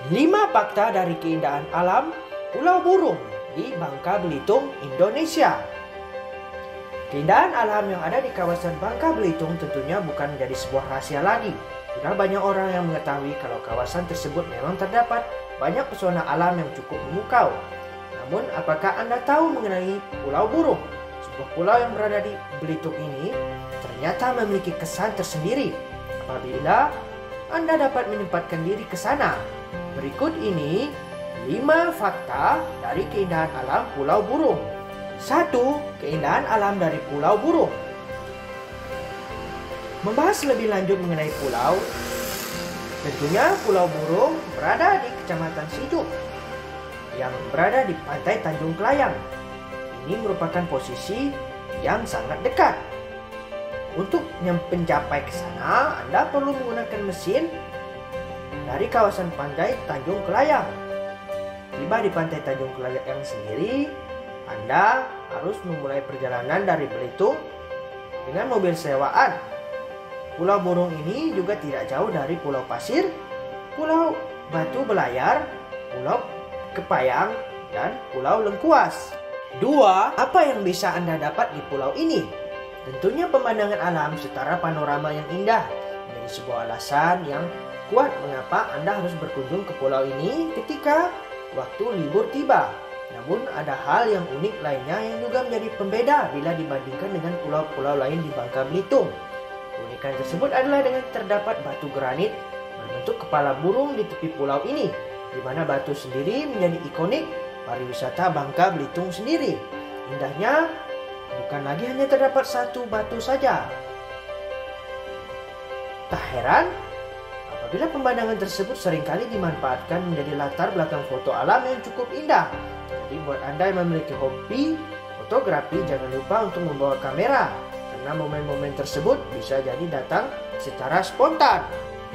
5 fakta dari keindahan alam Pulau Burung di Bangka Belitung, Indonesia. Keindahan alam yang ada di kawasan Bangka Belitung tentunya bukan menjadi sebuah rahasia lagi. Sudah banyak orang yang mengetahui kalau kawasan tersebut memang terdapat banyak pesona alam yang cukup memukau. Namun, apakah Anda tahu mengenai Pulau Burung? Sebuah pulau yang berada di Belitung ini ternyata memiliki kesan tersendiri apabila Anda dapat menempatkan diri ke sana. Berikut ini 5 fakta dari keindahan alam Pulau Burung. 1. Keindahan alam dari Pulau Burung. Membahas lebih lanjut mengenai pulau, tentunya Pulau Burung berada di Kecamatan Sijuk yang berada di pantai Tanjung Kelayang. Ini merupakan posisi yang sangat dekat. Untuk mencapai ke sana, Anda perlu menggunakan mesin dari kawasan pantai Tanjung Kelayang. Tiba di pantai Tanjung Kelayang sendiri, Anda harus memulai perjalanan dari Belitung dengan mobil sewaan. Pulau Burung ini juga tidak jauh dari Pulau Pasir, Pulau Batu Belayar, Pulau Kepayang, dan Pulau Lengkuas. 2. Apa yang bisa Anda dapat di pulau ini? Tentunya pemandangan alam setara panorama yang indah menjadi sebuah alasan yang kuat mengapa Anda harus berkunjung ke pulau ini ketika waktu libur tiba. Namun ada hal yang unik lainnya yang juga menjadi pembeda bila dibandingkan dengan pulau-pulau lain di Bangka Belitung. Keunikan tersebut adalah dengan terdapat batu granit berbentuk kepala burung di tepi pulau ini, di mana batu sendiri menjadi ikonik pariwisata Bangka Belitung sendiri. Indahnya bukan lagi hanya terdapat satu batu saja. Tak heran apabila pemandangan tersebut seringkali dimanfaatkan menjadi latar belakang foto alam yang cukup indah. Jadi buat Anda yang memiliki hobi fotografi, jangan lupa untuk membawa kamera, karena momen-momen tersebut bisa jadi datang secara spontan.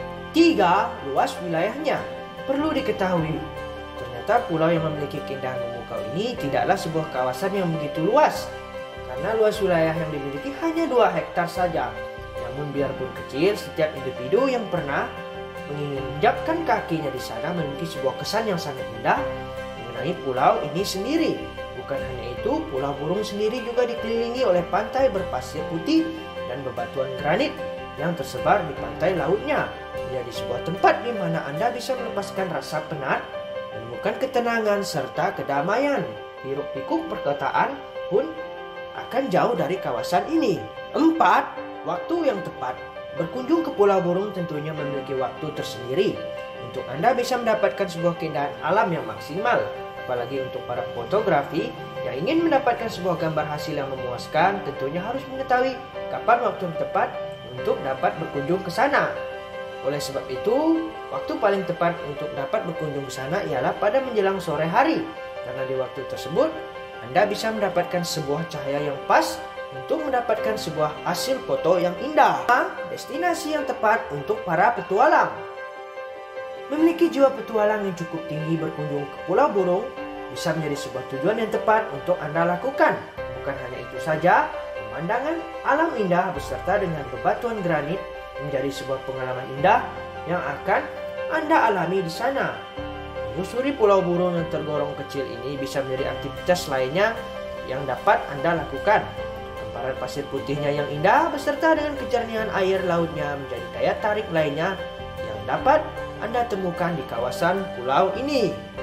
3. Luas wilayahnya. Perlu diketahui, ternyata pulau yang memiliki keindahan memukau ini tidaklah sebuah kawasan yang begitu luas, karena luas wilayah yang dimiliki hanya 2 hektar saja. Namun biarpun kecil, setiap individu yang pernah menginjakkan kakinya di sana memiliki sebuah kesan yang sangat indah mengenai pulau ini sendiri. Bukan hanya itu, Pulau Burung sendiri juga dikelilingi oleh pantai berpasir putih dan bebatuan granit yang tersebar di pantai lautnya. Menjadi sebuah tempat di mana Anda bisa melepaskan rasa penat, menemukan ketenangan serta kedamaian. Hiruk-pikuk perkotaan pun akan jauh dari kawasan ini. 4. Waktu yang tepat. Berkunjung ke Pulau Burung tentunya memiliki waktu tersendiri untuk Anda bisa mendapatkan sebuah keindahan alam yang maksimal. Apalagi untuk para fotografi yang ingin mendapatkan sebuah gambar hasil yang memuaskan, tentunya harus mengetahui kapan waktu yang tepat untuk dapat berkunjung ke sana. Oleh sebab itu, waktu paling tepat untuk dapat berkunjung ke sana ialah pada menjelang sore hari, karena di waktu tersebut Anda bisa mendapatkan sebuah cahaya yang pas untuk mendapatkan sebuah hasil foto yang indah. Destinasi yang tepat untuk para petualang. Memiliki jiwa petualang yang cukup tinggi, berkunjung ke Pulau Burung bisa menjadi sebuah tujuan yang tepat untuk Anda lakukan. Bukan hanya itu saja, pemandangan alam indah beserta dengan bebatuan granit menjadi sebuah pengalaman indah yang akan Anda alami di sana. Menyusuri Pulau Burung yang tergolong kecil ini bisa menjadi aktivitas lainnya yang dapat Anda lakukan. Hamparan pasir putihnya yang indah beserta dengan kejernihan air lautnya menjadi daya tarik lainnya yang dapat Anda temukan di kawasan pulau ini.